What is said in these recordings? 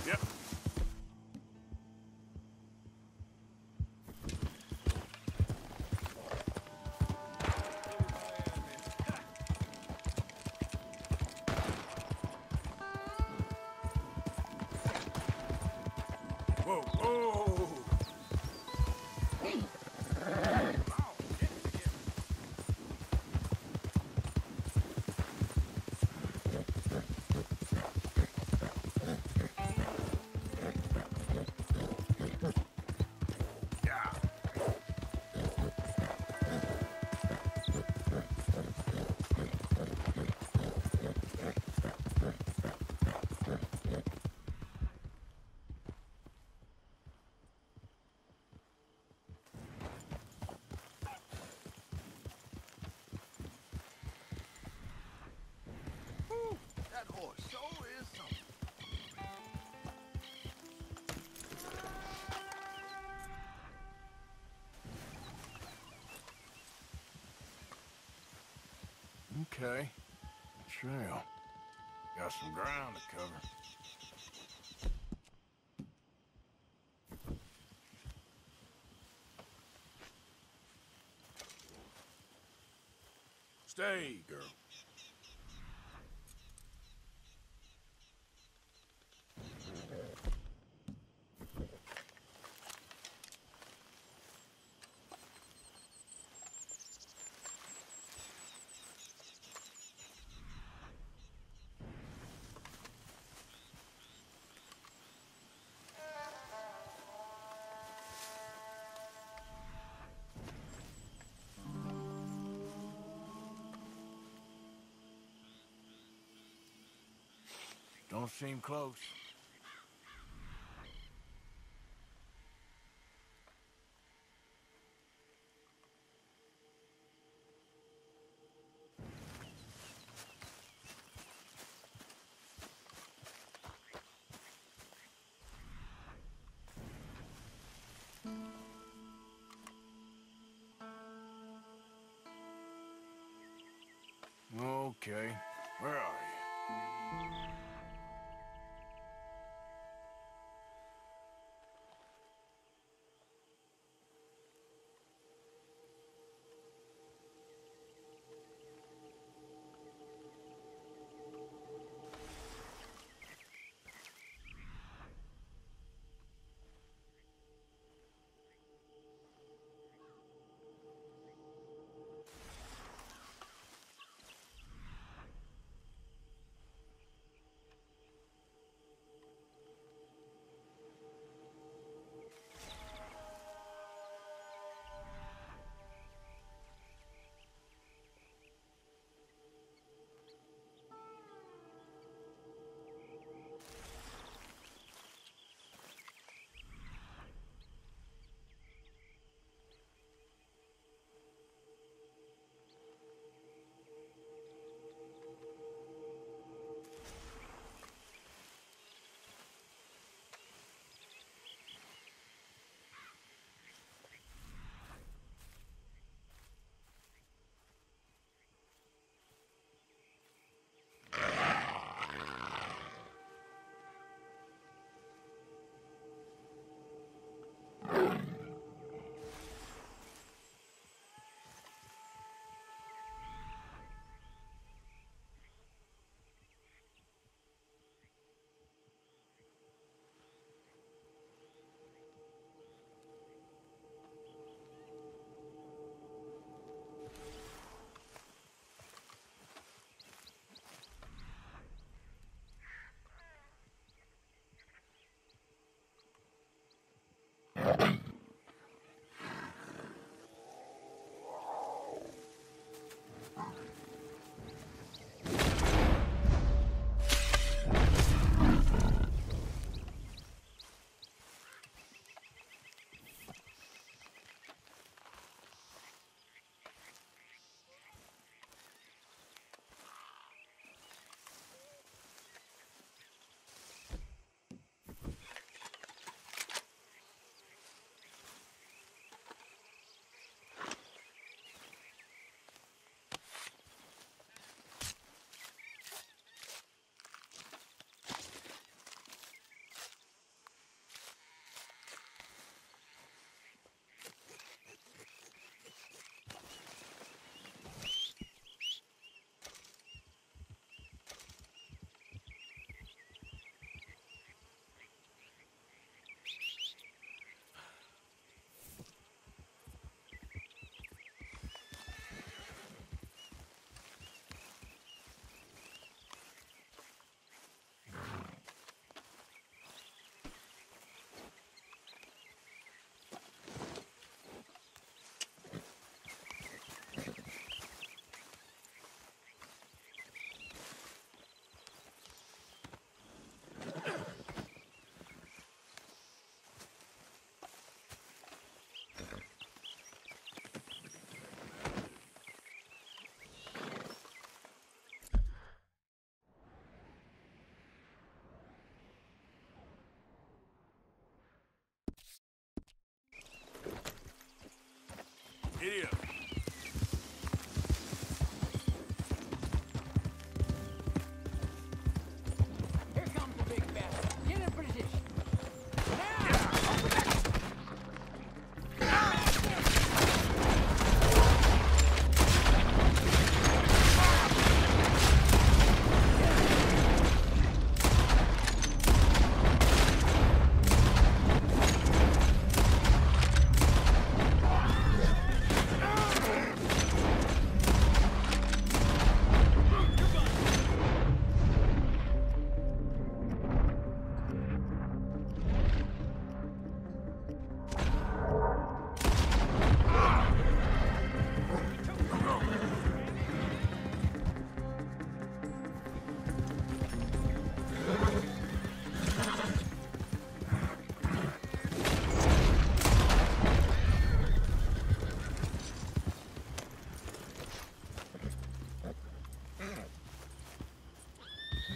Yep. Whoa, whoa! Yeah. That horse so is something. Okay. Trail. Got some ground to cover. Stay, girl. Don't seem close. Okay. Where are you?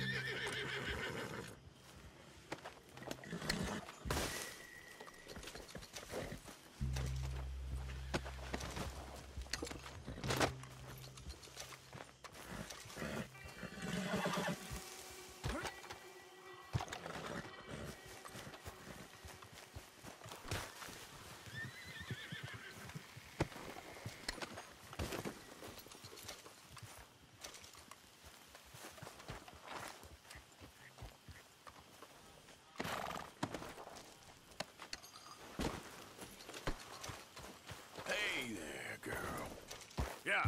Hey there, girl. Yeah.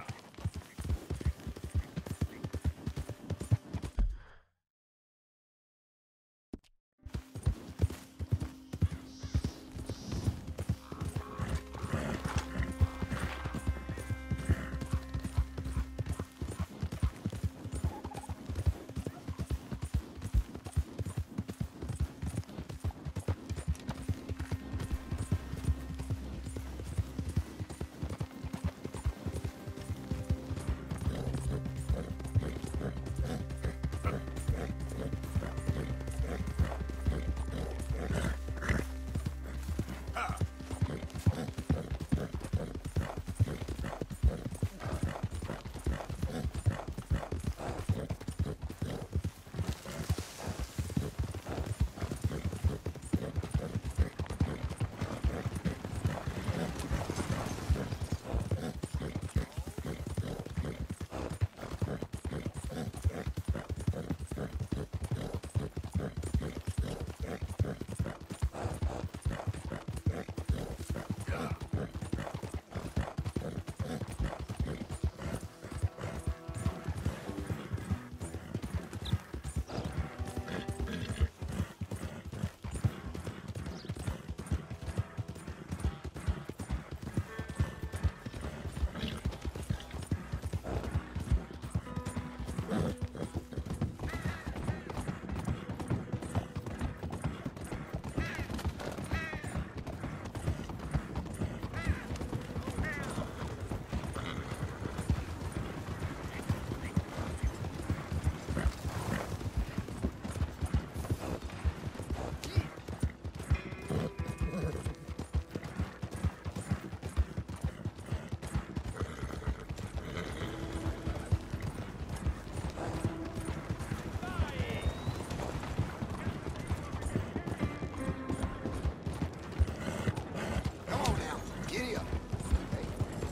Come on now. Giddy up. Hey.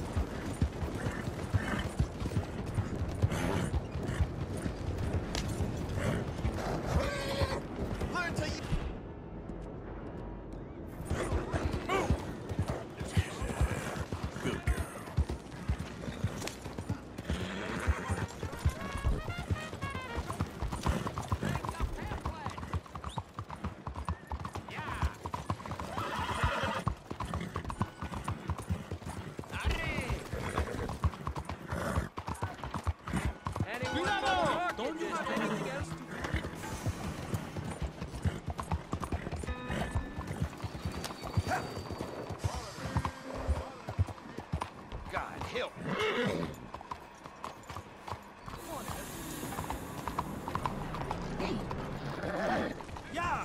Learn to you. Good girl. Don't you have anything else to... God help. Yeah!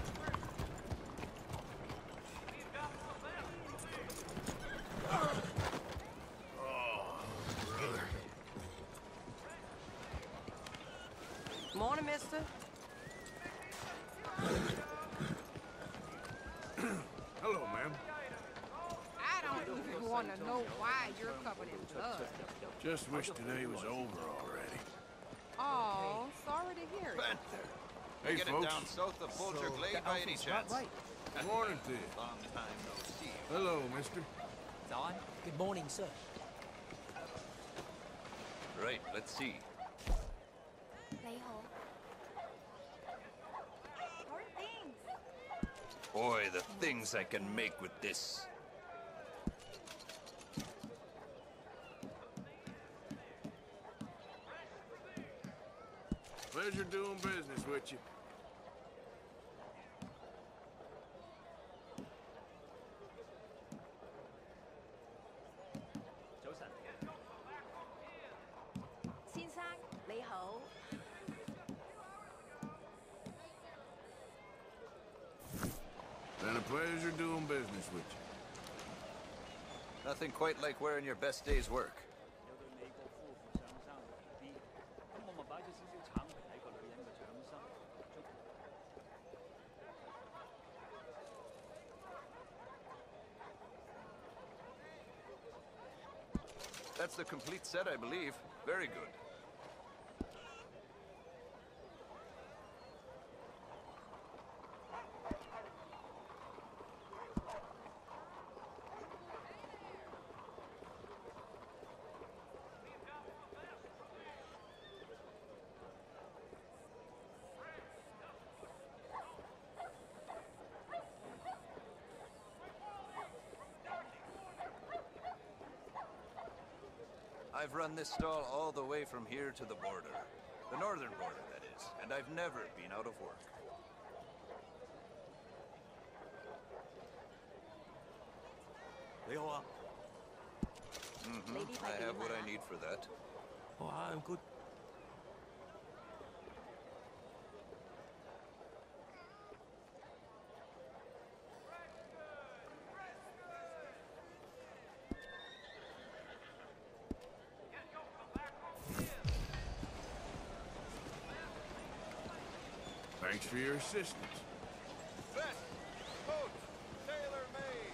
Morning, mister. Hello, ma'am. I don't even want to know why you're covered in blood. Just wish today was over already. Oh, sorry to hear it. Panther. Hey, Get folks. it down south of Folger Glade by any chance? Good morning to you. Long time no see. Hello, mister. Don, good morning, sir. Right, let's see. Boy, the things I can make with this. Pleasure doing business with you. Nothing quite like wearing your best day's work. That's the complete set, I believe. Very good. I've run this stall all the way from here to the border. The northern border, that is. And I've never been out of work. I have what I need for that. Oh, I'm good. Thanks for your assistance. Vest, coat, tailor-made.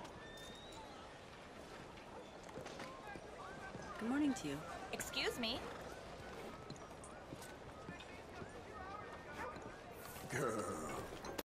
Good morning to you. Excuse me,